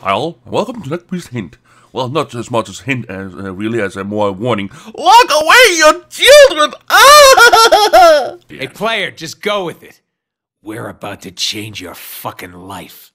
Kyle, welcome to next week's hint. Well, not as much as hint as really as a more warning. Lock away your children! Ah! Hey, player, just go with it. We're about to change your fucking life.